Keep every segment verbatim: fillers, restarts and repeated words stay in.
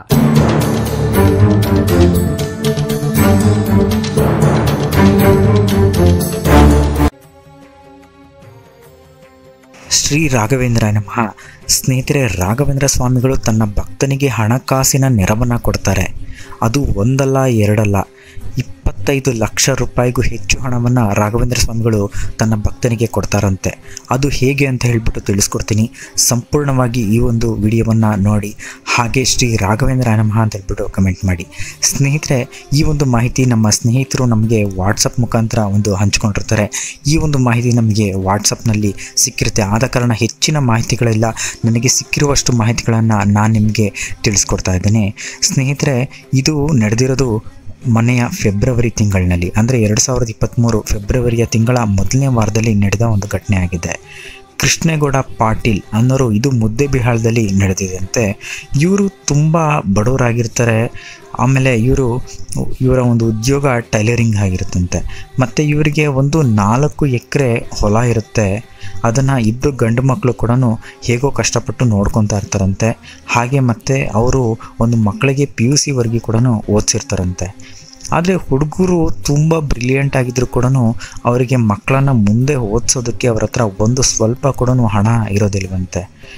ಶ್ರೀ ರಾಘವೇಂದ್ರ ನಮಃ. ಸ್ನೇಹಿತರೆ, ರಾಘವೇಂದ್ರ ಸ್ವಾಮಿಗಳು ತನ್ನ ಭಕ್ತನಿಗೆ ಹಣಕಾಸಿನ ನೆರವನ್ನು ಕೊಡ್ತಾರೆ. ಅದು ಒಂದಲ್ಲ ಎರಡಲ್ಲ, ಇಪ್ಪತ್ತೈದು ಲಕ್ಷ ರೂಪಾಯಿಗೂ ಹೆಚ್ಚು ಹಣವನ್ನು ರಾಘವೇಂದ್ರ ಸ್ವಾಮಿಗಳು ತನ್ನ ಭಕ್ತನಿಗೆ ಕೊಡ್ತಾರಂತೆ. ಅದು ಹೇಗೆ ಅಂತ ಹೇಳಿಬಿಟ್ಟು ತಿಳಿಸ್ಕೊಡ್ತೀನಿ. ಸಂಪೂರ್ಣವಾಗಿ ಈ ಒಂದು ವಿಡಿಯೋವನ್ನು ನೋಡಿ, ಹಾಗೆ ಶ್ರೀ ರಾಘವೇಂದ್ರ ನಮಃ ಅಂತ ಹೇಳ್ಬಿಟ್ಟು ಕಮೆಂಟ್ ಮಾಡಿ. ಸ್ನೇಹಿತರೆ, ಈ ಒಂದು ಮಾಹಿತಿ ನಮ್ಮ ಸ್ನೇಹಿತರು ನಮಗೆ ವಾಟ್ಸಪ್ ಮುಖಾಂತರ ಒಂದು ಹಂಚ್ಕೊಂಡಿರ್ತಾರೆ. ಈ ಒಂದು ಮಾಹಿತಿ ನಮಗೆ ವಾಟ್ಸಪ್ನಲ್ಲಿ ಸಿಕ್ಕಿರುತ್ತೆ. ಆದ ಕಾರಣ ಹೆಚ್ಚಿನ ಮಾಹಿತಿಗಳೆಲ್ಲ ನನಗೆ ಸಿಕ್ಕಿರುವಷ್ಟು ಮಾಹಿತಿಗಳನ್ನು ನಾನು ನಿಮಗೆ ತಿಳಿಸ್ಕೊಡ್ತಾ ಇದ್ದೇನೆ. ಸ್ನೇಹಿತರೆ, ಇದು ನಡೆದಿರೋದು ಮೊನ್ನೆಯ ಫೆಬ್ರವರಿ ತಿಂಗಳಿನಲ್ಲಿ, ಅಂದರೆ ಎರಡು ಸಾವಿರದ ಇಪ್ಪತ್ತ್ಮೂರು ಫೆಬ್ರವರಿಯ ತಿಂಗಳ ಮೊದಲನೇ ವಾರದಲ್ಲಿ ನಡೆದ ಒಂದು ಘಟನೆ ಆಗಿದೆ. ಕೃಷ್ಣೇಗೌಡ ಪಾಟೀಲ್ ಅನ್ನೋರು, ಇದು ಮುದ್ದೇಬಿಹಾಳದಲ್ಲಿ ನಡೆದಿದಂತೆ. ಇವರು ತುಂಬ ಬಡವರಾಗಿರ್ತಾರೆ. ಆಮೇಲೆ ಇವರು ಇವರ ಒಂದು ಉದ್ಯೋಗ ಟೈಲರಿಂಗ್ ಆಗಿರುತ್ತಂತೆ. ಮತ್ತು ಇವರಿಗೆ ಒಂದು ನಾಲ್ಕು ಎಕರೆ ಹೊಲ ಇರುತ್ತೆ. ಅದನ್ನು ಇಬ್ಬರು ಗಂಡು ಮಕ್ಕಳು ಕೂಡ ಹೇಗೋ ಕಷ್ಟಪಟ್ಟು ನೋಡ್ಕೊತಾ ಇರ್ತಾರಂತೆ. ಹಾಗೆ ಮತ್ತು ಅವರು ಒಂದು ಮಕ್ಕಳಿಗೆ ಪಿ ಯು ಸಿವರೆಗೆ ಕೂಡ ಓದಿಸಿರ್ತಾರಂತೆ. ಆದರೆ ಹುಡುಗರು ತುಂಬ ಬ್ರಿಲಿಯಂಟ್ ಆಗಿದ್ರು ಕೂಡ ಅವರಿಗೆ ಮಕ್ಕಳನ್ನು ಮುಂದೆ ಓದಿಸೋದಕ್ಕೆ ಅವ್ರ ಹತ್ರ ಒಂದು ಸ್ವಲ್ಪ ಕೂಡ ಹಣ ಇರೋದಿಲ್ವಂತೆ.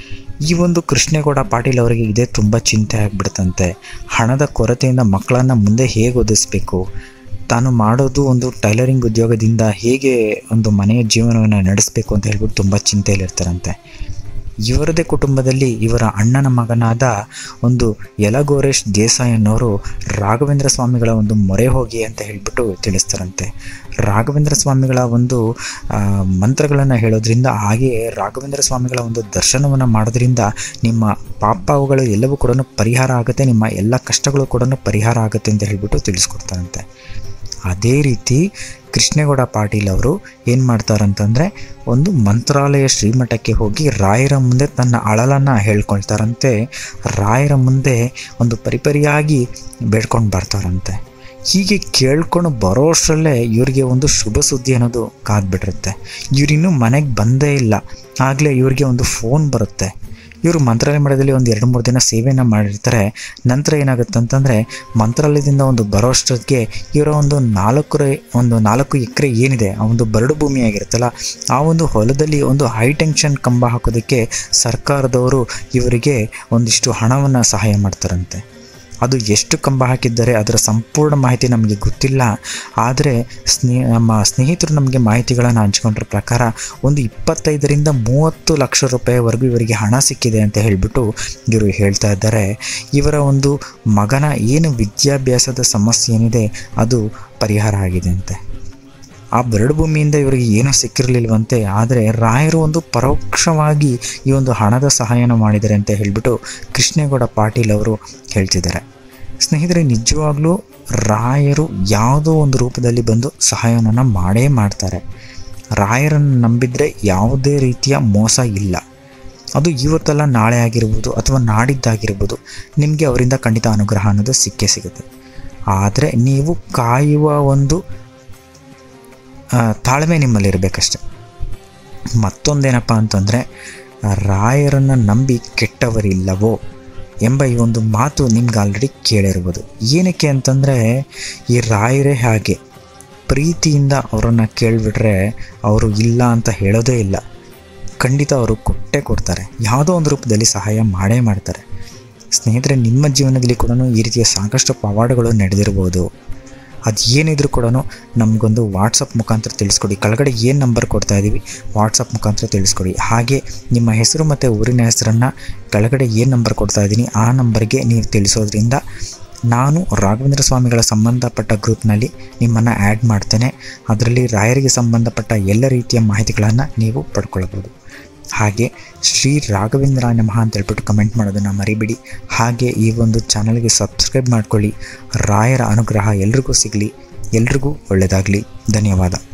ಈ ಒಂದು ಕೃಷ್ಣೇಗೌಡ ಪಾಟೀಲ್ ಅವರಿಗೆ ಇದೇ ತುಂಬ ಚಿಂತೆ ಆಗಿಬಿಡ್ತಂತೆ. ಹಣದ ಕೊರತೆಯಿಂದ ಮಕ್ಕಳನ್ನು ಮುಂದೆ ಹೇಗೆ ಓದಿಸ್ಬೇಕು, ತಾನು ಮಾಡೋದು ಒಂದು ಟೈಲರಿಂಗ್ ಉದ್ಯೋಗದಿಂದ ಹೇಗೆ ಒಂದು ಮನೆಯ ಜೀವನವನ್ನು ನಡೆಸಬೇಕು ಅಂತ ಹೇಳ್ಬಿಟ್ಟು ತುಂಬ ಚಿಂತೆಯಲ್ಲಿರ್ತಾರಂತೆ. ಇವರದೇ ಕುಟುಂಬದಲ್ಲಿ ಇವರ ಅಣ್ಣನ ಮಗನಾದ ಒಂದು ಯಲಗೋರೇಶ್ ದೇಸಾಯಿ ಅನ್ನೋರು ರಾಘವೇಂದ್ರ ಸ್ವಾಮಿಗಳ ಒಂದು ಮೊರೆ ಹೋಗಿ ಅಂತ ಹೇಳಿಬಿಟ್ಟು ತಿಳಿಸ್ತಾರಂತೆ. ರಾಘವೇಂದ್ರ ಸ್ವಾಮಿಗಳ ಒಂದು ಮಂತ್ರಗಳನ್ನು ಹೇಳೋದ್ರಿಂದ, ಹಾಗೆಯೇ ರಾಘವೇಂದ್ರ ಸ್ವಾಮಿಗಳ ಒಂದು ದರ್ಶನವನ್ನು ಮಾಡೋದ್ರಿಂದ ನಿಮ್ಮ ಪಾಪಗಳು ಎಲ್ಲವೂ ಕೂಡ ಪರಿಹಾರ ಆಗುತ್ತೆ, ನಿಮ್ಮ ಎಲ್ಲ ಕಷ್ಟಗಳು ಕೂಡ ಪರಿಹಾರ ಆಗುತ್ತೆ ಅಂತ ಹೇಳಿಬಿಟ್ಟು ತಿಳಿಸ್ಕೊಡ್ತಾರಂತೆ. ಅದೇ ರೀತಿ ಕೃಷ್ಣೇಗೌಡ ಪಾಟೀಲ್ ಅವರು ಏನು ಮಾಡ್ತಾರಂತಂದರೆ, ಒಂದು ಮಂತ್ರಾಲಯ ಶ್ರೀಮಠಕ್ಕೆ ಹೋಗಿ ರಾಯರ ಮುಂದೆ ತನ್ನ ಅಳಲನ್ನು ಹೇಳ್ಕೊಳ್ತಾರಂತೆ. ರಾಯರ ಮುಂದೆ ಒಂದು ಪರಿಪರಿಯಾಗಿ ಬೇಡ್ಕೊಂಡು ಬರ್ತಾರಂತೆ. ಹೀಗೆ ಕೇಳ್ಕೊಂಡು ಬರೋಷ್ಟರಲ್ಲೇ ಇವರಿಗೆ ಒಂದು ಶುಭ ಸುದ್ದಿ ಅನ್ನೋದು ಕಾದ್ಬಿಟ್ಟಿರುತ್ತೆ. ಇವರಿನ್ನೂ ಮನೆಗೆ ಬಂದೇ ಇಲ್ಲ, ಆಗಲೇ ಇವರಿಗೆ ಒಂದು ಫೋನ್ ಬರುತ್ತೆ. ಇವರು ಮಂತ್ರಾಲಯ ಮಠದಲ್ಲಿ ಒಂದು ಎರಡು ಮೂರು ದಿನ ಸೇವೆಯನ್ನು ಮಾಡಿರ್ತಾರೆ. ನಂತರ ಏನಾಗುತ್ತೆ ಅಂತಂದರೆ, ಮಂತ್ರಾಲಯದಿಂದ ಒಂದು ಬರೋಷ್ಟಕ್ಕೆ ಇವರ ಒಂದು ನಾಲ್ಕು ಒಂದು ನಾಲ್ಕು ಎಕರೆ ಏನಿದೆ ಆ ಒಂದು ಬರಡು ಭೂಮಿ ಆಗಿರುತ್ತಲ್ಲ, ಆ ಒಂದು ಹೊಲದಲ್ಲಿ ಒಂದು ಹೈ ಟೆನ್ಷನ್ ಕಂಬ ಹಾಕೋದಕ್ಕೆ ಸರ್ಕಾರದವರು ಇವರಿಗೆ ಒಂದಿಷ್ಟು ಹಣವನ್ನು ಸಹಾಯ ಮಾಡ್ತಾರಂತೆ. ಅದು ಎಷ್ಟು ಕಂಬ ಹಾಕಿದ್ದಾರೆ ಅದರ ಸಂಪೂರ್ಣ ಮಾಹಿತಿ ನಮಗೆ ಗೊತ್ತಿಲ್ಲ. ಆದರೆ ಸ್ನೇ ನಮ್ಮ ಸ್ನೇಹಿತರು ನಮಗೆ ಮಾಹಿತಿಗಳನ್ನು ಹಂಚಿಕೊಂಡ್ರ ಪ್ರಕಾರ ಒಂದು ಇಪ್ಪತ್ತೈದರಿಂದ ಮೂವತ್ತು ಲಕ್ಷ ರೂಪಾಯಿವರೆಗೂ ಇವರಿಗೆ ಹಣ ಸಿಕ್ಕಿದೆ ಅಂತ ಹೇಳಿಬಿಟ್ಟು ಇವರು ಹೇಳ್ತಾ ಇದ್ದಾರೆ. ಇವರ ಒಂದು ಮಗನ ಏನು ವಿದ್ಯಾಭ್ಯಾಸದ ಸಮಸ್ಯೆ ಏನಿದೆ ಅದು ಪರಿಹಾರ ಆಗಿದೆ ಅಂತೆ. ಆ ಬರಡು ಭೂಮಿಯಿಂದ ಇವರಿಗೆ ಏನೂ ಸಿಕ್ಕಿರಲಿಲ್ವಂತೆ. ಆದರೆ ರಾಯರು ಒಂದು ಪರೋಕ್ಷವಾಗಿ ಈ ಒಂದು ಹಣದ ಸಹಾಯನ ಮಾಡಿದ್ದಾರೆ ಅಂತ ಹೇಳಿಬಿಟ್ಟು ಕೃಷ್ಣೇಗೌಡ ಪಾಟೀಲ್ ಅವರು ಹೇಳ್ತಿದ್ದಾರೆ. ಸ್ನೇಹಿತರೆ, ನಿಜವಾಗ್ಲೂ ರಾಯರು ಯಾವುದೋ ಒಂದು ರೂಪದಲ್ಲಿ ಬಂದು ಸಹಾಯವನ್ನು ಮಾಡೇ ಮಾಡ್ತಾರೆ. ರಾಯರನ್ನು ನಂಬಿದರೆ ಯಾವುದೇ ರೀತಿಯ ಮೋಸ ಇಲ್ಲ. ಅದು ಇವತ್ತಲ್ಲ ನಾಳೆ ಆಗಿರ್ಬೋದು ಅಥವಾ ನಾಡಿದ್ದಾಗಿರ್ಬೋದು, ನಿಮಗೆ ಅವರಿಂದ ಖಂಡಿತ ಅನುಗ್ರಹ ಅನ್ನೋದು ಸಿಕ್ಕೇ ಸಿಗುತ್ತೆ. ಆದರೆ ನೀವು ಕಾಯುವ ಒಂದು ತಾಳ್ಮೆ ನಿಮ್ಮಲ್ಲಿರಬೇಕಷ್ಟೆ. ಮತ್ತೊಂದೇನಪ್ಪ ಅಂತಂದರೆ, ರಾಯರನ್ನು ನಂಬಿ ಕೆಟ್ಟವರಿಲ್ಲವೋ ಎಂಬ ಈ ಒಂದು ಮಾತು ನಿಮ್ಗೆ ಆಲ್ರೆಡಿ ಕೇಳಿರ್ಬೋದು. ಏನಕ್ಕೆ ಅಂತಂದರೆ, ಈ ರಾಯರೇ ಹಾಗೆ ಪ್ರೀತಿಯಿಂದ ಅವರನ್ನು ಕೇಳಿಬಿಟ್ರೆ ಅವರು ಇಲ್ಲ ಅಂತ ಹೇಳೋದೇ ಇಲ್ಲ. ಖಂಡಿತ ಅವರು ಕೊಟ್ಟೇ ಕೊಡ್ತಾರೆ, ಯಾವುದೋ ಒಂದು ರೂಪದಲ್ಲಿ ಸಹಾಯ ಮಾಡೇ ಮಾಡ್ತಾರೆ. ಸ್ನೇಹಿತರೆ, ನಿಮ್ಮ ಜೀವನದಲ್ಲಿ ಕೂಡ ಈ ರೀತಿಯ ಸಾಕಷ್ಟು ಪವಾಡಗಳು ನಡೆದಿರ್ಬೋದು. ಅದು ಏನಿದ್ರು ಕೂಡ ನಮಗೊಂದು ವಾಟ್ಸಪ್ ಮುಖಾಂತರ ತಿಳಿಸ್ಕೊಡಿ. ಕೆಳಗಡೆ ಏನು ನಂಬರ್ ಕೊಡ್ತಾ ಇದ್ದೀವಿ ವಾಟ್ಸಪ್ ಮುಖಾಂತರ ತಿಳಿಸ್ಕೊಡಿ. ಹಾಗೆ ನಿಮ್ಮ ಹೆಸರು ಮತ್ತು ಊರಿನ ಹೆಸರನ್ನು ಕೆಳಗಡೆ ಏನು ನಂಬರ್ ಕೊಡ್ತಾ ಇದ್ದೀನಿ ಆ ನಂಬರ್ಗೆ ನೀವು ತಿಳಿಸೋದ್ರಿಂದ ನಾನು ರಾಘವೇಂದ್ರ ಸ್ವಾಮಿಗಳ ಸಂಬಂಧಪಟ್ಟ ಗ್ರೂಪ್ನಲ್ಲಿ ನಿಮ್ಮನ್ನು ಆ್ಯಡ್ ಮಾಡ್ತೇನೆ. ಅದರಲ್ಲಿ ರಾಯರಿಗೆ ಸಂಬಂಧಪಟ್ಟ ಎಲ್ಲ ರೀತಿಯ ಮಾಹಿತಿಗಳನ್ನು ನೀವು ಪಡ್ಕೊಳ್ಬೋದು. ಹಾಗೆ ಶ್ರೀ ರಾಘವೇಂದ್ರ ನಮಃ ಅಂತ ಹೇಳ್ಬಿಟ್ಟು ಕಮೆಂಟ್ ಮಾಡೋದನ್ನು ಮರಿಬೇಡಿ. ಹಾಗೆ ಈ ಒಂದು ಚಾನಲ್ಗೆ ಸಬ್ಸ್ಕ್ರೈಬ್ ಮಾಡ್ಕೊಳ್ಳಿ. ರಾಯರ ಅನುಗ್ರಹ ಎಲ್ರಿಗೂ ಸಿಗಲಿ. ಎಲ್ರಿಗೂ ಒಳ್ಳೆಯದಾಗಲಿ. ಧನ್ಯವಾದ.